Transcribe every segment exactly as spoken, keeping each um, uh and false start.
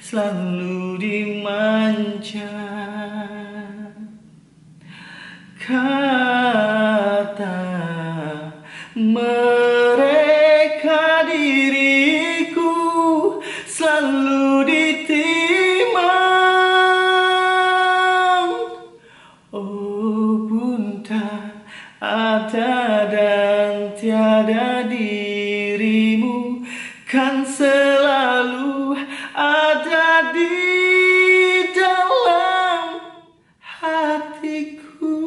selalu dimanja. Kata mereka diriku selalu ditimang. Oh bunda, ada dan tiada dirimu kan selalu ada di dalam hatiku.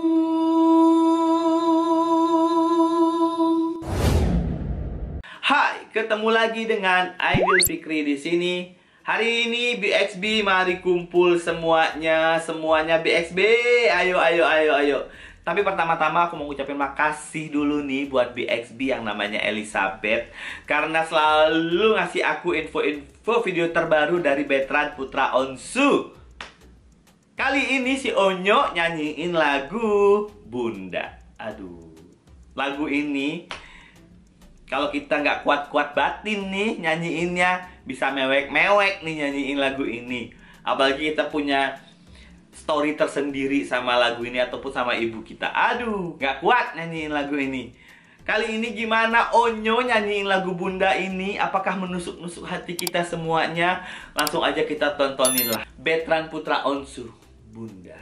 Hai, ketemu lagi dengan Aidil Fikri di sini. Hari ini B X B, mari kumpul semuanya, semuanya B X B. Ayo, ayo, ayo, ayo. Tapi pertama-tama aku mau ngucapin makasih dulu nih buat B X B yang namanya Elizabeth, karena selalu ngasih aku info-info video terbaru dari Betran Putra Onsu. Kali ini si Onyo nyanyiin lagu Bunda. Aduh, lagu ini kalau kita nggak kuat-kuat batin nih nyanyiinnya, bisa mewek-mewek nih nyanyiin lagu ini. Apalagi kita punya story tersendiri sama lagu ini ataupun sama ibu kita. Aduh, nggak kuat nyanyiin lagu ini. Kali ini gimana Onyo nyanyiin lagu Bunda ini? Apakah menusuk-nusuk hati kita semuanya? Langsung aja kita tontonin lah. Betran Putra Onsu, Bunda.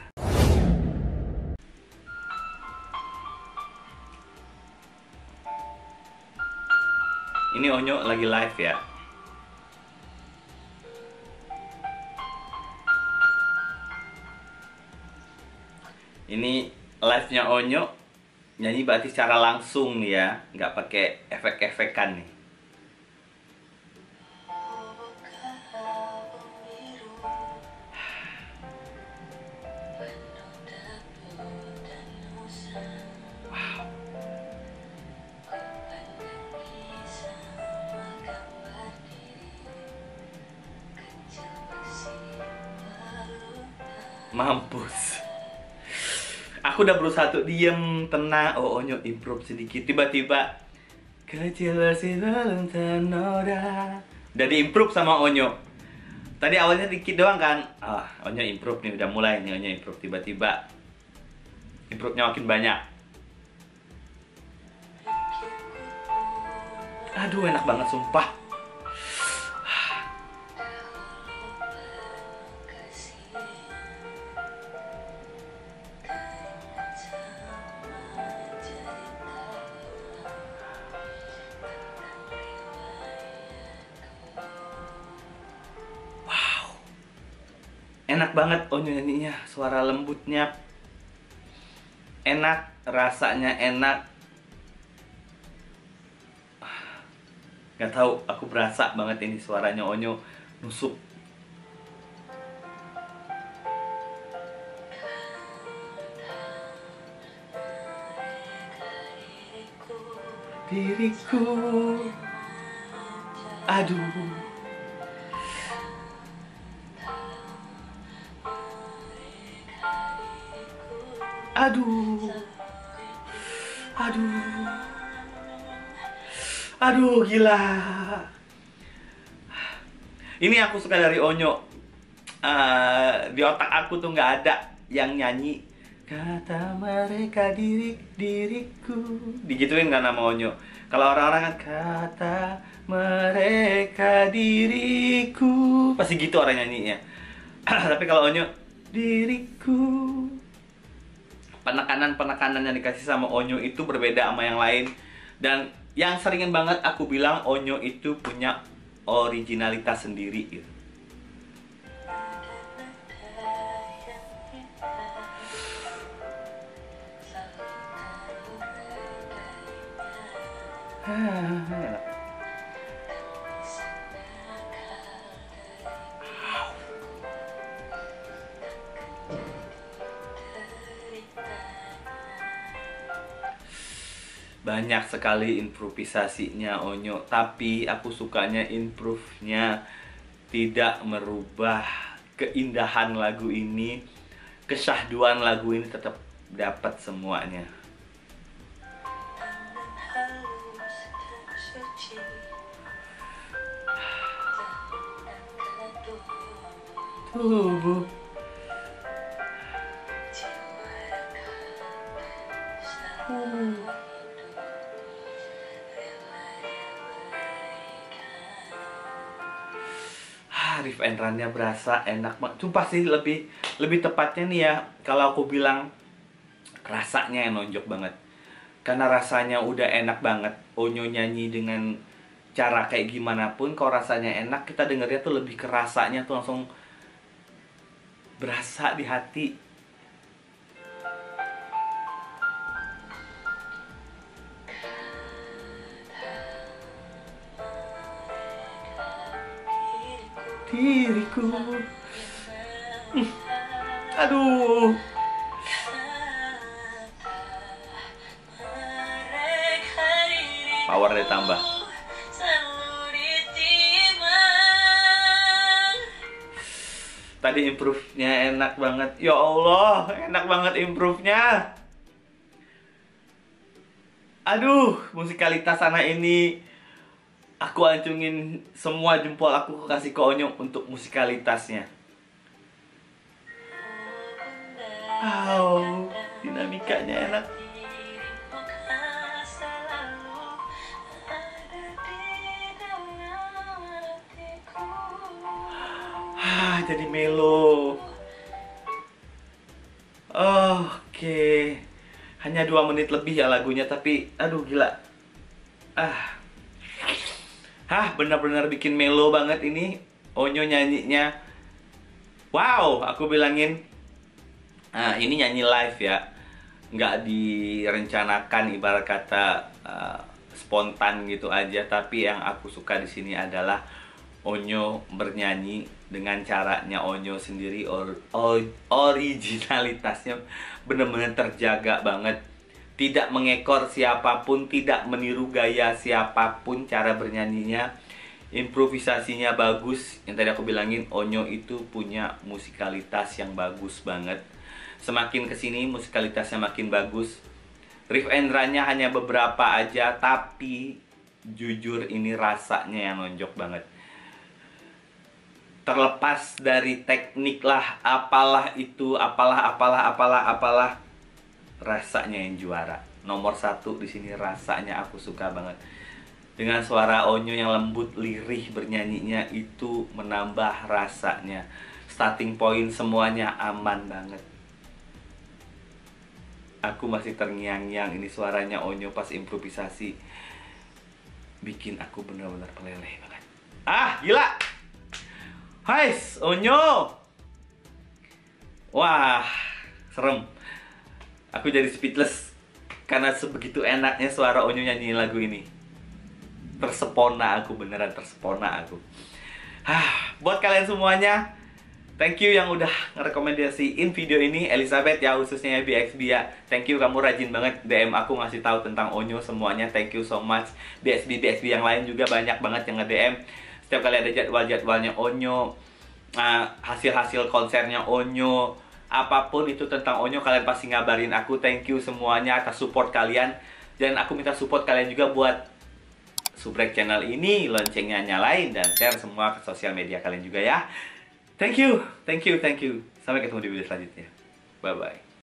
Ini Onyo lagi live ya. Ini live-nya Onyo nyanyi berarti secara langsung nih ya, nggak pakai efek-efekan nih. Mampus. Aku udah berusaha tuh diem, tenang. Oh, Onyo improve sedikit. Tiba-tiba kecil bersih belum ternoda. Udah diimprove sama Onyo. Tadi awalnya dikit doang kan. Ah, Onyo improve nih, udah mulai nih Onyo improve. Tiba-tiba improve-nya makin banyak. Aduh, enak banget sumpah. Enak banget Onyo nyanyinya, suara lembutnya enak, rasanya enak. Gak tahu, aku berasa banget ini suaranya Onyo nusuk. Diriku, aduh. Aduh, aduh, aduh, gila. Ini aku suka dari Onyo. Uh, di otak aku tuh nggak ada yang nyanyi kata mereka diri diriku, digituin kan nama Onyo. Kalau orang-orang kan kata mereka diriku, pasti gitu orang nyanyinya. Tapi kalau Onyo diriku, penekanan-penekanan yang dikasih sama Onyo itu berbeda sama yang lain. Dan yang seringin banget aku bilang Onyo itu punya originalitas sendiri gitu. Banyak sekali improvisasinya Onyo, tapi aku sukanya improve-nya tidak merubah keindahan lagu ini, kesyahduan lagu ini tetap dapat semuanya. Uh. Uh. Ah, riff and run-nya berasa enak banget. Sumpah sih, lebih lebih tepatnya nih ya, kalau aku bilang rasanya yang nonjok banget. Karena rasanya udah enak banget. Onyo nyanyi dengan cara kayak gimana pun, kalau rasanya enak, kita dengernya tuh lebih ke rasanya tuh langsung berasa di hati. Diriku. Hmm. Aduh. Power ditambah. Tadi improve-nya enak banget. Ya Allah, enak banget improve-nya. Aduh, musikalitas anak ini. Aku ancungin semua jempol aku kasih ke Onyo untuk musikalitasnya. Wow, dinamikanya enak. Ah, jadi melo. Oh, oke. Hanya dua menit lebih ya lagunya, tapi aduh gila. Ah. Hah, benar-benar bikin melo banget ini Onyo nyanyinya. Wow, aku bilangin, ah, ini nyanyi live ya, nggak direncanakan, ibarat kata uh, spontan gitu aja. Tapi yang aku suka di sini adalah Onyo bernyanyi dengan caranya Onyo sendiri. Or, or, originalitasnya benar-benar terjaga banget. Tidak mengekor siapapun, tidak meniru gaya siapapun cara bernyanyinya. Improvisasinya bagus. Yang tadi aku bilangin, Onyo itu punya musikalitas yang bagus banget. Semakin kesini musikalitasnya makin bagus. Riff and run-nya hanya beberapa aja, tapi jujur ini rasanya yang nonjok banget. Terlepas dari teknik lah, apalah itu, apalah, apalah, apalah, apalah, rasanya yang juara. Nomor satu di sini rasanya aku suka banget. Dengan suara Onyo yang lembut, lirih bernyanyinya itu menambah rasanya. Starting point semuanya aman banget. Aku masih terngiang-ngiang ini suaranya Onyo pas improvisasi. Bikin aku benar-benar peleleh banget. Ah, gila. Hai, Onyo. Wah, serem. Aku jadi speechless karena sebegitu enaknya suara Onyo nyanyiin lagu ini. Tersepona aku, beneran tersepona aku. Hah, buat kalian semuanya, thank you yang udah ngerekomendasiin video ini. Elizabeth ya, khususnya B X B ya. Thank you, kamu rajin banget D M aku ngasih tahu tentang Onyo semuanya. Thank you so much. B X B B X B yang lain juga banyak banget yang nge-D M. Setiap kali ada jadwal-jadwalnya Onyo, hasil-hasil konsernya Onyo, apapun itu tentang Onyo, kalian pasti ngabarin aku. Thank you semuanya atas support kalian. Dan aku minta support kalian juga buat subrek channel ini, loncengnya nyalain, dan share semua ke sosial media kalian juga ya. Thank you, thank you, thank you. Sampai ketemu di video selanjutnya. Bye-bye.